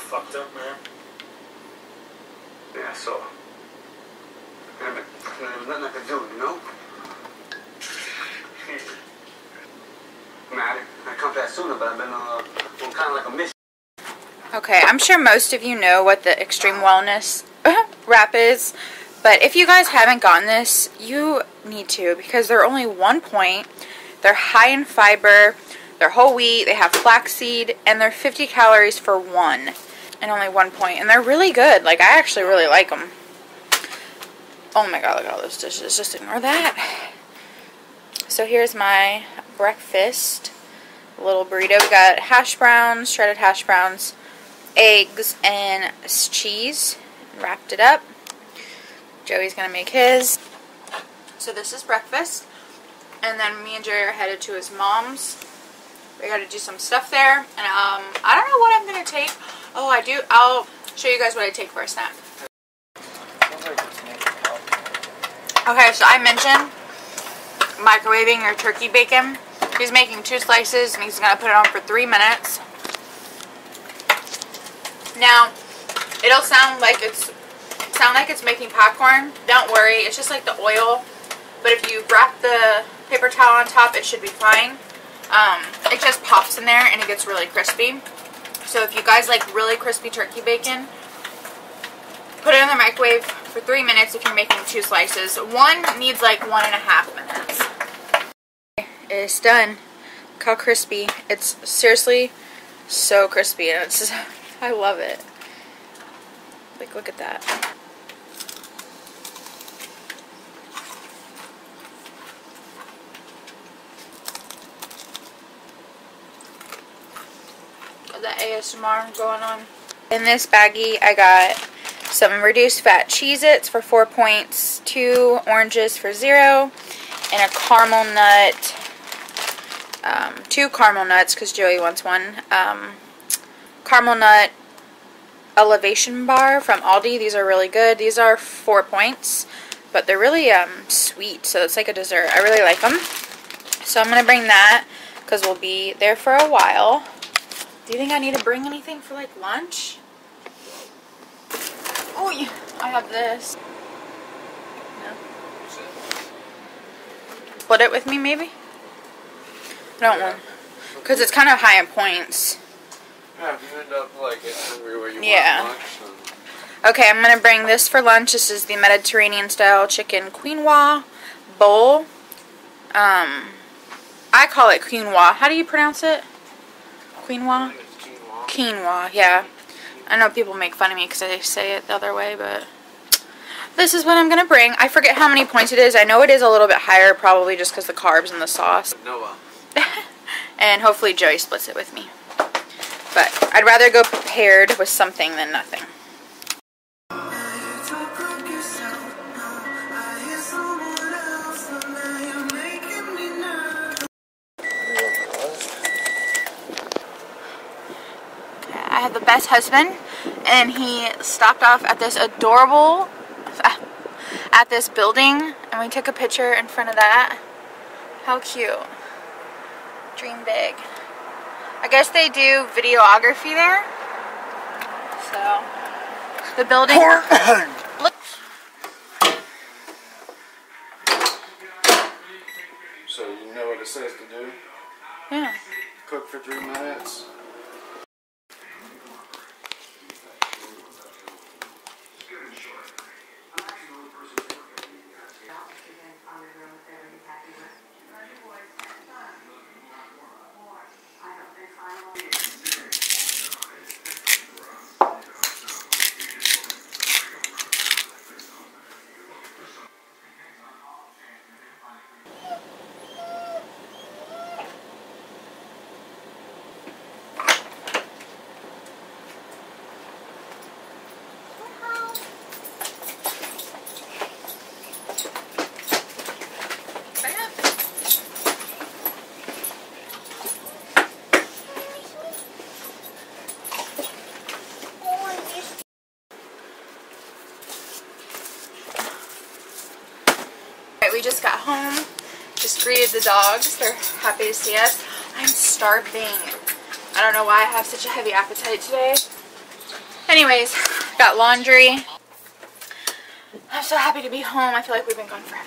fucked up, man. Yeah, so. There's nothing I can do, you know? Man, I come back sooner, but I've been on kind of like a mission. Okay, I'm sure most of you know what the Extreme Wellness wrap is, but if you guys haven't gotten this, you need to, because they're only 1 point. They're high in fiber, they're whole wheat, they have flaxseed, and they're 50 calories for one, and only 1 point. And they're really good. Like, I actually really like them. Oh my god, look at all those dishes. Just ignore that. So here's my breakfast. Little burrito. We got hash browns, shredded hash browns, eggs, and cheese. Wrapped it up. Joey's gonna make his. So this is breakfast. And then me and Joey are headed to his mom's. We gotta do some stuff there. And I don't know what I'm gonna take. Oh, I do. I'll show you guys what I take for a snack. Okay, so I mentioned microwaving your turkey bacon. He's making 2 slices and he's gonna put it on for 3 minutes. Now, it'll sound like it's making popcorn. Don't worry, it's just like the oil. But if you wrap the paper towel on top, it should be fine. It just pops in there and it gets really crispy. So if you guys like really crispy turkey bacon, put it in the microwave for 3 minutes if you're making 2 slices. One needs like 1.5 minutes. It's done. Look how crispy. It's seriously so crispy. And it's just, I love it. Like, look at that. Got the ASMR going on. In this baggie, I got some reduced fat Cheez-Its for 4 points, 2 oranges for 0, and a caramel nut. 2 caramel nuts because Joey wants one. Caramel nut elevation bar from Aldi. These are really good. These are 4 points, but they're really sweet, so it's like a dessert. I really like them. So I'm going to bring that because we'll be there for a while. Do you think I need to bring anything for like lunch? Oh, yeah. I have this. No. Split it with me, maybe? I don't want, because it's kind of high in points. Yeah, if you end up like everywhere you want lunch. Okay, I'm going to bring this for lunch. This is the Mediterranean style chicken quinoa bowl. I call it quinoa. How do you pronounce it? Quinoa? Quinoa, yeah. I know people make fun of me because I say it the other way, but this is what I'm going to bring. I forget how many points it is. I know it is a little bit higher, probably just because the carbs and the sauce. Noah. And hopefully Joey splits it with me. But I'd rather go prepared with something than nothing. I have the best husband, and he stopped off at this adorable, at this building, and we took a picture in front of that. How cute. Dream big. I guess they do videography there. So, the building. Look. So you know what it says to do? Yeah. Cook for 3 minutes. We just got home, just greeted the dogs. They're happy to see us. I'm starving. I don't know why I have such a heavy appetite today. Anyways, got laundry. I'm so happy to be home. I feel like we've been gone forever.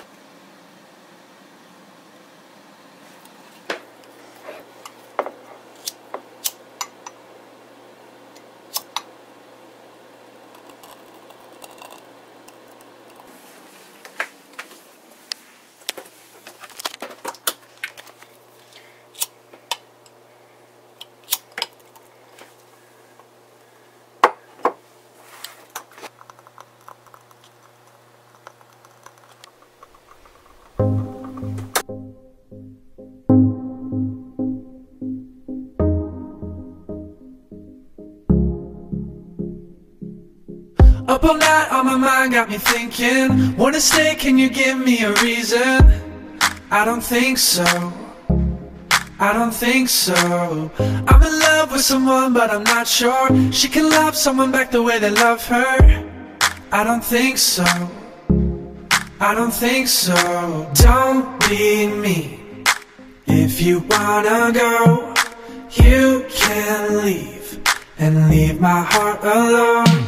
Up all night on my mind, got me thinking. Wanna stay, can you give me a reason? I don't think so, I don't think so. I'm in love with someone but I'm not sure she can love someone back the way they love her. I don't think so, I don't think so. Don't be me. If you wanna go, you can leave and leave my heart alone.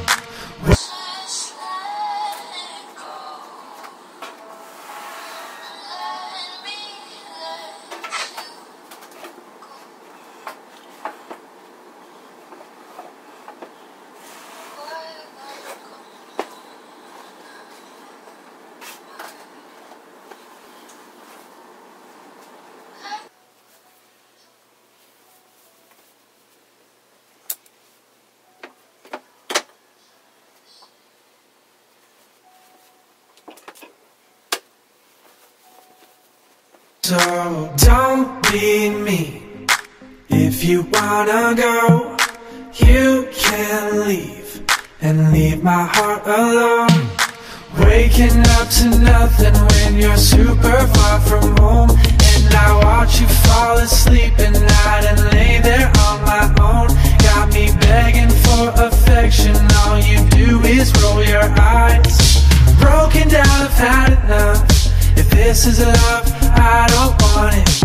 So don't be me. If you wanna go, you can leave and leave my heart alone. Waking up to nothing when you're super far from home, and I watch you fall asleep at night and lay there on my own. Got me begging for affection, all you do is roll your eyes. Broken down, I've had enough. If this is love, I don't want it.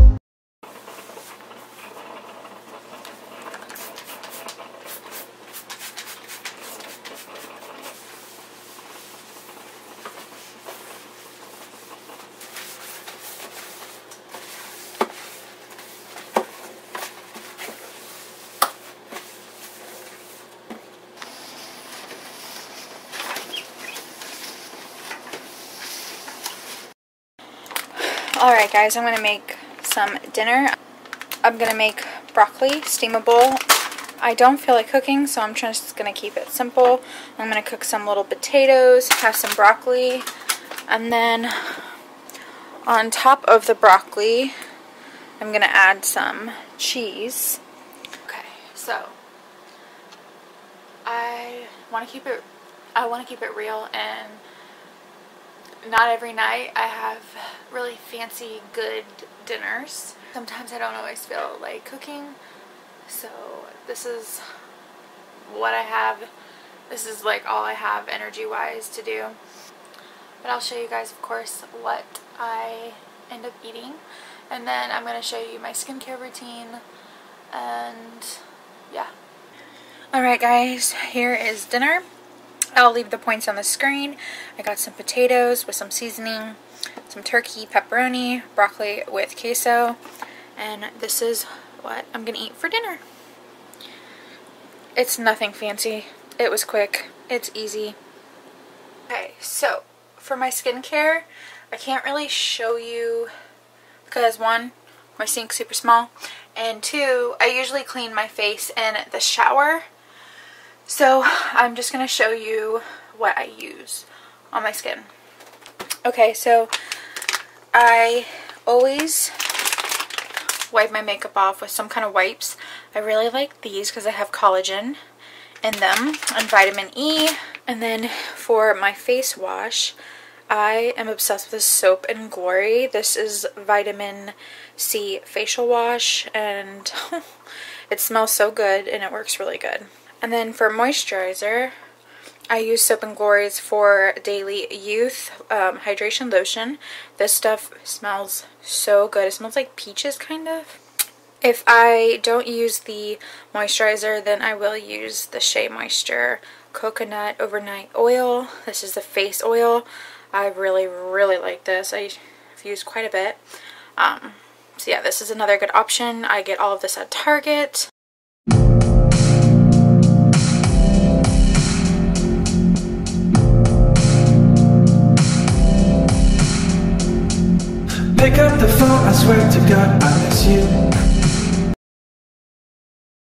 Alright guys, I'm going to make some dinner. I'm going to make broccoli, steamable. I don't feel like cooking, so I'm just going to keep it simple. I'm going to cook some little potatoes, have some broccoli, and then on top of the broccoli, I'm going to add some cheese. Okay, so I want to keep it real, and not every night I have really fancy good dinners. Sometimes I don't always feel like cooking, so this is what I have. This is like all I have energy wise to do, but I'll show you guys of course what I end up eating, and then I'm going to show you my skincare routine, and yeah. Alright guys, here is dinner. I'll leave the points on the screen. I got some potatoes with some seasoning, some turkey, pepperoni, broccoli with queso, and this is what I'm gonna eat for dinner. It's nothing fancy. It was quick. It's easy. Okay, so for my skincare, I can't really show you because one, my sink's super small, and two, I usually clean my face in the shower. So I'm just going to show you what I use on my skin. Okay, so I always wipe my makeup off with some kind of wipes. I really like these because they have collagen in them and vitamin E. And then for my face wash, I am obsessed with this Soap and Glory. This is vitamin C facial wash, and it smells so good and it works really good. And then for moisturizer, I use Soap and Glory's for Daily Youth Hydration Lotion. This stuff smells so good. It smells like peaches, kind of. If I don't use the moisturizer, then I will use the Shea Moisture Coconut Overnight Oil. This is the face oil. I really like this. I've used quite a bit. So yeah, this is another good option. I get all of this at Target. Pick up the phone, I swear to God I miss you.